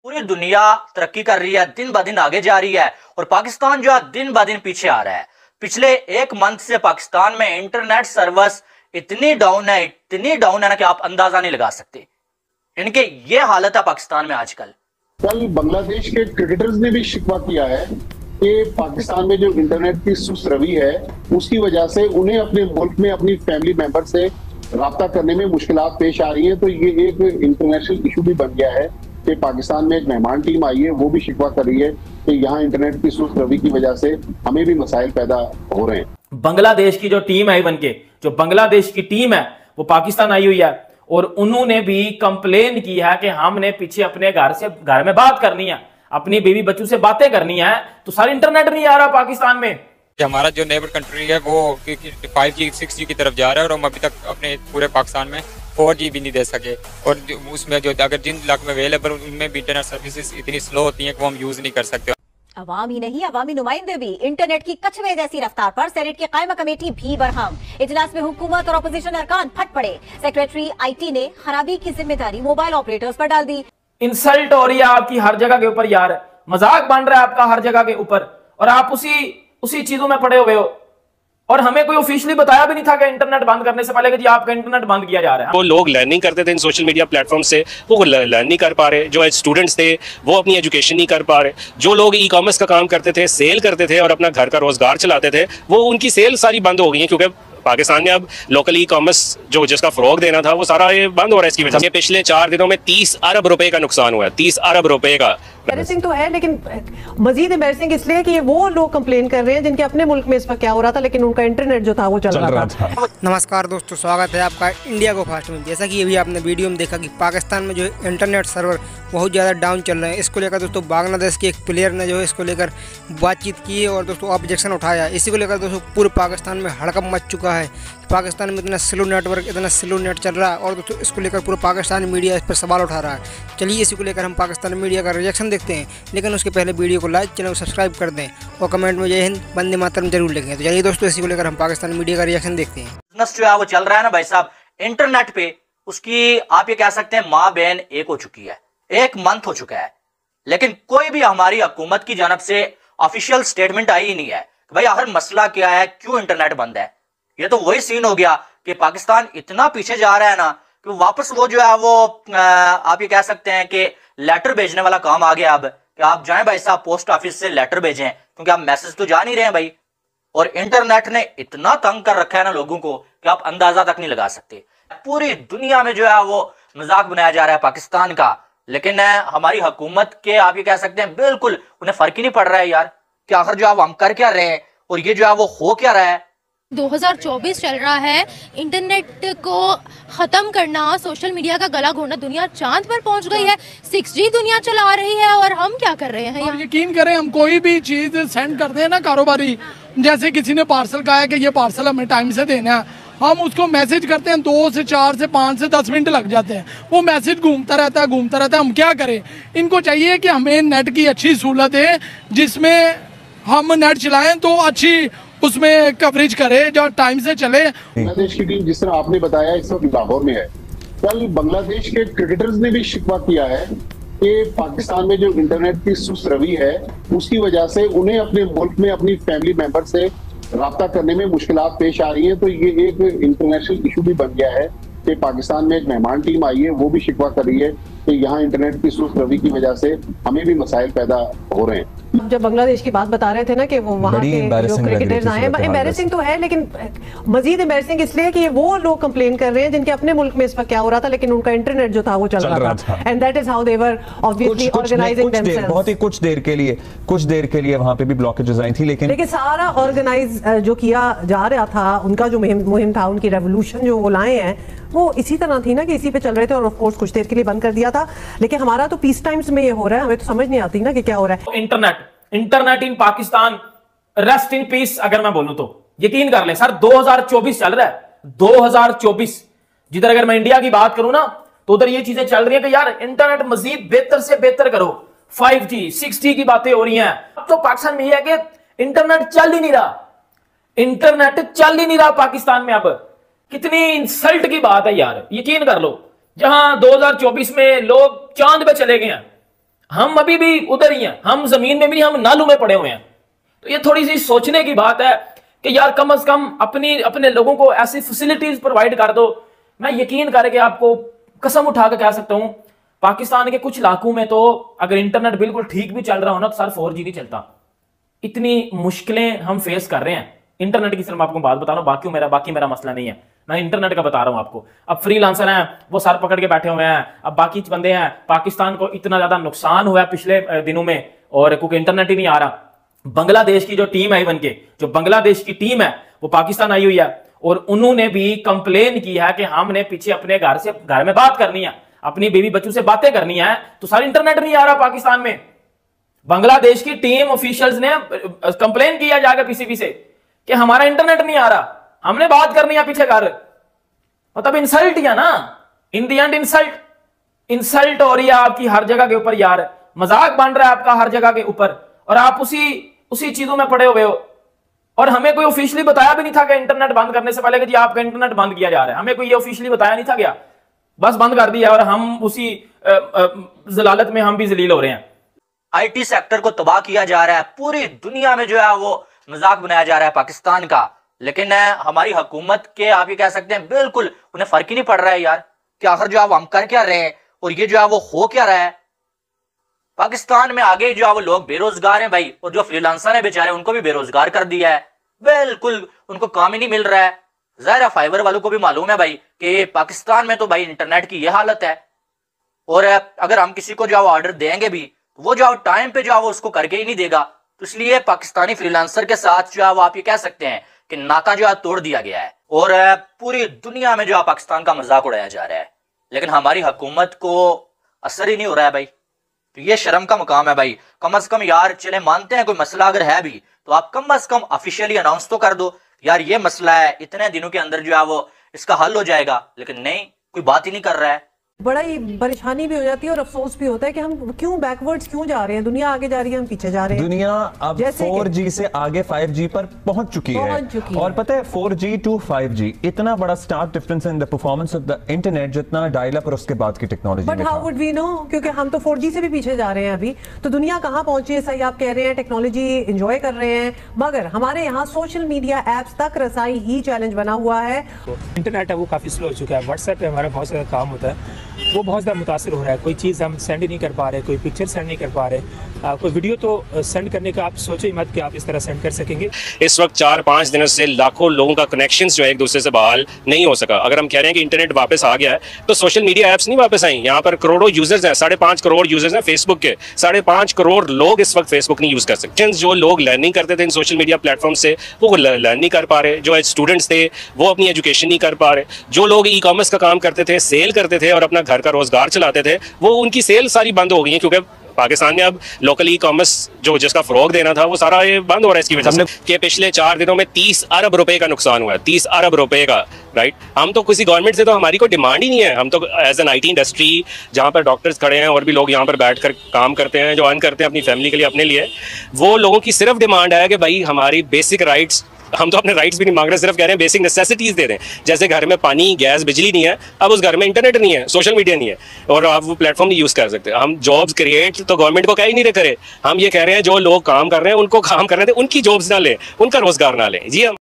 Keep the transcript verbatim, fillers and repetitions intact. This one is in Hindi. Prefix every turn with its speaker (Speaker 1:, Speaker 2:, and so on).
Speaker 1: पूरी दुनिया तरक्की कर रही है, दिन ब दिन आगे जा रही है और पाकिस्तान जो है दिन ब दिन पीछे आ रहा है। पिछले एक मंथ से पाकिस्तान में इंटरनेट सर्विस इतनी डाउन है इतनी डाउन है ना कि आप अंदाजा नहीं लगा सकते। इनके ये हालत है पाकिस्तान में आजकल।
Speaker 2: कल बांग्लादेश के क्रिकेटर्स ने भी शिकवा किया है कि पाकिस्तान में जो इंटरनेट की सुस्त रवि है उसकी वजह से उन्हें अपने मुल्क में अपनी फैमिली मेंबर से राब्ता करने में मुश्किलात पेश आ रही है। तो ये एक इंटरनेशनल इशू भी बन गया है कि पाकिस्तान में एक मेहमान टीम आई है, वो भी शिकवा कर रही है कि यहाँ इंटरनेट की सुस्त रवि की वजह से हमें भी मसाइल पैदा हो रहे हैं।
Speaker 3: बांग्लादेश की जो टीम है बन के जो बांग्लादेश की टीम है वो पाकिस्तान आई हुई है और उन्होंने भी कंप्लेन की है कि हमने पीछे अपने घर से घर में बात करनी है, अपनी बीवी बच्चों से बातें करनी है, तो सारे इंटरनेट नहीं आ रहा पाकिस्तान में।
Speaker 4: हमारा जो नेबर कंट्री है वो फाइव जी सिक्स जी की तरफ जा रहा है और हम अभी तक अपने पूरे पाकिस्तान में फोर जी भी नहीं दे सके। और उसमें जो अगर जिन इलाकों में अवेलेबल उनमें भी इंटरनेट सर्विसेज इतनी स्लो होती हैं कि वो हम यूज नहीं कर सकते।
Speaker 5: अवाम ही नहीं, अवामी नुमाइंदे भी इंटरनेट की कछुए जैसी रफ्तार पर सेनेट की कायमा कमेटी भी बरहम। इजलास में हुकूमत और अपोजिशन अरकान फट पड़े। सेक्रेटरी आईटी ने खराबी की जिम्मेदारी मोबाइल ऑपरेटर्स पर डाल दी।
Speaker 3: इंसल्ट हो रही है आपकी हर जगह के ऊपर यार, मजाक बन रहा है आपका हर जगह के ऊपर और आप उसी उसी चीजों में पड़े हुए हो। और हमें कोई ऑफिशियली बताया भी नहीं था कि इंटरनेट बंद करने से पहले कि जी आपका इंटरनेट बंद किया जा रहा है।
Speaker 6: वो लोग लर्निंग करते थे इन सोशल मीडिया प्लेटफॉर्म से, वो लर्न नहीं कर पा रहे। जो स्टूडेंट्स थे वो अपनी एजुकेशन नहीं कर पा रहे। जो लोग ई कॉमर्स का काम करते थे, सेल करते थे और अपना घर का रोजगार चलाते थे, वो उनकी सेल सारी बंद हो गई है क्योंकि पाकिस्तान में अब लोकल ई कॉमर्स जो जिसका फरोग देना था वो सारा ये बंद हो रहा है। इसकी वजह से पिछले चार दिनों में तीस अरब रुपए का नुकसान हुआ है। तीस अरब रुपए का
Speaker 7: एम्बैरेसिंग तो है, लेकिन मजीद एम्बैरेसिंग इसलिए कि वो लोग कंप्लेन कर रहे हैं जिनके अपने मुल्क में इस वक्त क्या हो रहा था, लेकिन उनका इंटरनेट जो था वो चल, चल रहा, रहा था, था।
Speaker 8: नमस्कार दोस्तों, स्वागत है आपका इंडिया को फास्ट में। जैसा कि अभी आपने वीडियो में देखा कि पाकिस्तान में जो इंटरनेट सर्वर बहुत ज़्यादा डाउन चल रहे हैं, इसको लेकर दोस्तों बांग्लादेश के एक प्लेयर ने जो है इसको लेकर बातचीत की और दोस्तों ऑब्जेक्शन उठाया। इसी को लेकर दोस्तों पूरे पाकिस्तान में हड़कंप मच चुका है। पाकिस्तान में इतना स्लो नेटवर्क इतना स्लो नेट चल रहा है और दोस्तों इसको लेकर पूरा पाकिस्तानी मीडिया इस पर सवाल उठा रहा है। चलिए इसी को लेकर हम पाकिस्तानी मीडिया का रिएक्शन देखते हैं, लेकिन उसके पहले वीडियो को लाइक, चैनल को सब्सक्राइब कर दें और कमेंट में जय हिंद वंदे मातरम जरूर लिखें। तो चलिए दोस्तों इसी को लेकर हम पाकिस्तानी मीडिया का रिएक्शन देखते हैं।
Speaker 1: बिजनेस जो है वो चल रहा है ना भाई साहब इंटरनेट पे, उसकी आप ये कह सकते हैं माँ बहन एक हो चुकी है, एक मंथ हो चुका है, लेकिन कोई भी हमारी हुकूमत की जानब से ऑफिशियल स्टेटमेंट आई ही नहीं है कि भाई आखिर मसला क्या है, क्यों इंटरनेट बंद है। ये तो वही सीन हो गया कि पाकिस्तान इतना पीछे जा रहा है ना कि वापस वो जो है वो आप ये कह सकते हैं कि लेटर भेजने वाला काम आ गया अब कि आप जाएं भाई साहब पोस्ट ऑफिस से लेटर भेजें, क्योंकि आप मैसेज तो जा नहीं रहे हैं भाई। और इंटरनेट ने इतना तंग कर रखा है ना लोगों को कि आप अंदाजा तक नहीं लगा सकते। पूरी दुनिया में जो है वो मजाक बनाया जा रहा है पाकिस्तान का, लेकिन हमारी हुकूमत के आप ये कह सकते हैं बिल्कुल उन्हें फर्क ही नहीं पड़ रहा है यार कि आखिर जो है हम कर क्या रहे हैं और ये जो है वो हो क्या रहा है।
Speaker 9: दो हज़ार चौबीस चल रहा है, इंटरनेट को खत्म करना, सोशल मीडिया का गला घोटना, दुनिया चांद पर पहुंच गई है, सिक्स जी दुनिया चला रही है और हम क्या कर रहे हैं।
Speaker 10: यकीन करें हम कोई भी चीज सेंड करते हैं ना कारोबारी, जैसे किसी ने पार्सल कहा है कि ये पार्सल हमें टाइम से देना है, हम उसको मैसेज करते हैं, दो से चार से पाँच से दस मिनट लग जाते हैं, वो मैसेज घूमता रहता है घूमता रहता है हम क्या करें। इनको चाहिए कि हमें नेट की अच्छी सहूलत है जिसमें हम नेट चलाएं तो अच्छी उसमें कवरेज करे जो टाइम से चले।
Speaker 2: बांग्लादेश की टीम जिस तरह आपने बताया इस वक्त लाहौर में है। कल बांग्लादेश के क्रिकेटर्स ने भी शिकवा किया है कि पाकिस्तान में जो इंटरनेट की सुस्त रवि है उसकी वजह से उन्हें अपने मुल्क में अपनी फैमिली मेंबर से राब्ता करने में मुश्किलात पेश आ रही है। तो ये एक इंटरनेशनल इशू भी बन गया है कि पाकिस्तान में एक मेहमान टीम आई है, वो भी शिकवा कर रही है कि यहाँ इंटरनेट की सुस्त रवि की वजह से हमें भी मसाइल पैदा हो रहे हैं।
Speaker 7: जब बांग्लादेश की बात बता रहे थे ना कि वो वहाँ के जो क्रिकेटर्स आए, एम्बैरेसिंग तो है, लेकिन मजीद एम्बैरेसिंग इसलिए कि वो लोग कंप्लेन कर रहे हैं जिनके अपने मुल्क में इस वक्त क्या हो रहा था, लेकिन उनका इंटरनेट जो था वो चल, चल रहा, रहा था। And that is how they were obviously organising themselves.
Speaker 11: बहुत ही कुछ देर के लिए कुछ देर के लिए वहाँ पे भी ब्लॉकेजेस आई थी, लेकिन
Speaker 7: लेकिन सारा ऑर्गेनाइज जो किया जा रहा था, उनका जो मुहिम था, उनकी रेवोल्यूशन जो वो लाए हैं वो इसी तरह थी ना कि इसी पे चल रहे थे और ऑफ कोर्स कुछ देर के लिए बंद कर दिया था। लेकिन हमारा तो पीस टाइम्स में ये हो रहा है, हमें तो समझ नहीं आती ना कि क्या हो रहा है।
Speaker 3: Internet internet in Pakistan rest in peace अगर मैं बोलूं तो यकीन कर ले सर, दो हज़ार चौबीस चल रहा है, दो हज़ार चौबीस। जिधर अगर मैं इंडिया की बात करूं ना तो उधर ये चीजें चल रही है कि यार इंटरनेट मजीद बेहतर से बेहतर करो, फाइव जी सिक्स जी की बातें हो रही हैं। अब तो पाकिस्तान में यह है कि इंटरनेट चल ही नहीं रहा, इंटरनेट चल ही नहीं रहा पाकिस्तान में। अब कितनी इंसल्ट की बात है यार, यकीन कर लो। जहां दो हज़ार चौबीस में लोग चांद पे चले गए हैं, हम अभी भी उधर ही हैं, हम जमीन में भी, हम नालों में पड़े हुए हैं। तो ये थोड़ी सी सोचने की बात है कि यार कम से कम अपनी अपने लोगों को ऐसी फैसिलिटीज प्रोवाइड कर दो। मैं यकीन करके आपको कसम उठा के कह सकता हूं, पाकिस्तान के कुछ इलाकों में तो अगर इंटरनेट बिल्कुल ठीक भी चल रहा हो ना तो सर फोर जी नहीं चलता। इतनी मुश्किलें हम फेस कर रहे हैं इंटरनेट की। सिर्फ आपको बात बता रहा हूं, बाकी मेरा बाकी मेरा मसला नहीं है, मैं इंटरनेट का बता रहा हूं आपको। अब फ्रीलांसर हैं वो सर पकड़ के बैठे हुए हैं, अब बाकी बंदे हैं, पाकिस्तान को इतना ज्यादा नुकसान हुआ है पिछले दिनों में और क्योंकि इंटरनेट ही नहीं आ रहा। बांग्लादेश की जो टीम है, इवन के जो बांग्लादेश की टीम है वो पाकिस्तान आई हुई है और उन्होंने भी कंप्लेन की है कि हमने पीछे अपने घर से घर में बात करनी है, अपनी बीवी बच्चों से बातें करनी है, तो सारा इंटरनेट नहीं आ रहा पाकिस्तान में। बांग्लादेश की टीम ऑफिशियल्स ने कंप्लेन किया जाकर पीसीबी से कि हमारा इंटरनेट नहीं आ रहा, हमने बात करनी है पीछे घर। मतलब इंसल्ट ही है ना, in the end insult insult हो रही है आपकी हर जगह के ऊपर यार, मजाक बन रहा है आपका हर जगह के ऊपर और आप उसी उसी चीजों में पड़े हुए हो। और हमें कोई ऑफिशियली बताया भी नहीं था कि इंटरनेट बंद करने से पहले कि जी आपका इंटरनेट बंद किया जा रहा है, हमें कोई ये ऑफिशियली बताया नहीं था क्या, बस बंद कर दिया और हम उसी जलालत में हम भी जलील हो रहे हैं।
Speaker 1: आईटी सेक्टर को तबाह किया जा रहा है, पूरी दुनिया में जो है वो मजाक बनाया जा रहा है पाकिस्तान का, लेकिन हमारी हुकूमत के आप ये कह सकते हैं बिल्कुल उन्हें फर्क ही नहीं पड़ रहा है यार कि आखिर जो है वो हम कर क्या रहे हैं और ये जो है वो हो क्या रहा है। पाकिस्तान में आगे जो है वो लोग बेरोजगार हैं भाई, और जो फ्रीलांसर हैं बेचारे उनको भी बेरोजगार कर दिया है, बिल्कुल उनको काम ही नहीं मिल रहा है। ज़ाहिर फाइबर वालों को भी मालूम है भाई कि पाकिस्तान में तो भाई इंटरनेट की ये हालत है, और अगर हम किसी को जो है ऑर्डर देंगे भी वो जो टाइम पे जो है वो उसको करके ही नहीं देगा। तो इसलिए पाकिस्तानी फ्रीलांसर के साथ जो है वो आप ये कह सकते हैं कि नाता जो है तोड़ दिया गया है और पूरी दुनिया में जो है पाकिस्तान का मजाक उड़ाया जा रहा है, लेकिन हमारी हुकूमत को असर ही नहीं हो रहा है भाई। तो ये शर्म का मुकाम है भाई। कम अज कम यार चले मानते हैं कोई मसला अगर है भी तो आप कम अज कम ऑफिशियली अनाउंस तो कर दो यार ये मसला है, इतने दिनों के अंदर जो है वो इसका हल हो जाएगा, लेकिन नहीं, कोई बात ही नहीं कर रहा है।
Speaker 7: बड़ा ही परेशानी भी हो जाती है और अफसोस भी होता है कि हम क्यों बैकवर्ड्स क्यों जा रहे हैं, दुनिया आगे जा रही है हम पीछे जा रहे हैं।
Speaker 11: दुनिया अब फोर जी से आगे फाइव जी पर पहुंच चुकी है, चुकी और है। पता है four G to five G इतना बड़ा stark difference in the performance of the internet जितना डायल अप और उसके बाद की technology.
Speaker 7: But how would we know, क्योंकि हम तो फोर जी से भी पीछे जा रहे हैं अभी। तो दुनिया कहाँ पहुंची है, सही आप कह रहे हैं, टेक्नोलॉजी एंजॉय कर रहे हैं, मगर हमारे यहाँ सोशल मीडिया एप्स तक रसाई ही चैलेंज बना हुआ है।
Speaker 12: इंटरनेट है वो काफी स्लो हो चुका है, व्हाट्सएप पे हमारा बहुत सारा काम होता है वो बहुत ज़्यादा मुतासर हो रहा है। कोई चीज़ हम सेंड ही नहीं कर पा रहे, कोई पिक्चर सेंड नहीं कर पा रहे, आ, कोई वीडियो तो सेंड करने का आप सोचो ही मत कि आप इस तरह सेंड कर सकेंगे।
Speaker 6: इस वक्त चार पाँच दिनों से लाखों लोगों का कनेक्शन जो है एक दूसरे से बहाल नहीं हो सका। अगर हम कह रहे हैं कि इंटरनेट वापस आ गया है तो सोशल मीडिया ऐप्स नहीं वापस आई। यहाँ पर करोड़ों यूजर्स हैं, साढ़े पाँच करोड़ यूजर्स हैं फेसबुक के, साढ़े पाँच करोड़ लोग इस वक्त फेसबुक नहीं यूज़ कर सकते। जो लोग लर्निंग करते थे इन सोशल मीडिया प्लेटफॉर्म से वो लर्न नहीं कर पा रहे, जो स्टूडेंट्स थे वो अपनी एजुकेशन नहीं कर पा रहे, जो लोग ई कॉमर्स का काम करते थे, सेल करते थे और अपना घर का रोजगार चलाते थे, वो उनकी सेल सारी बंद हो गई है क्योंकि पाकिस्तान ने अब लोकल ई कॉमर्स जो जिसका फरोग देना था वो सारा ये बंद हो रहा है इसकी वजह से कि पिछले चार दिनों में तीस अरब रुपए का नुकसान हुआ है, तीस अरब रुपए का। राइट, हम तो किसी गवर्नमेंट से तो हमारी कोई डिमांड ही नहीं है। हम तो एज एन आईटी इंडस्ट्री जहाँ पर डॉक्टर्स खड़े हैं और भी लोग यहाँ पर बैठकर काम करते हैं, जो अर्न करते हैं अपनी फैमिली के लिए, अपने लिए, वो लोगों की सिर्फ डिमांड है कि भाई हमारी बेसिक राइट्स, हम तो अपने राइट्स भी नहीं मांग रहे, सिर्फ कह रहे हैं बेसिक नेसेसिटीज दे दें। जैसे घर में पानी, गैस, बिजली नहीं है, अब उस घर में इंटरनेट नहीं है, सोशल मीडिया नहीं है और आप वो प्लेटफॉर्म नहीं यूज कर सकते। हम जॉब्स क्रिएट तो गवर्नमेंट को कह ही नहीं रहे करे, हम ये कह रहे हैं जो लोग काम कर रहे हैं उनको काम कर रहे थे उनकी जॉब्स ना लें, उनका रोजगार ना लें। जी हम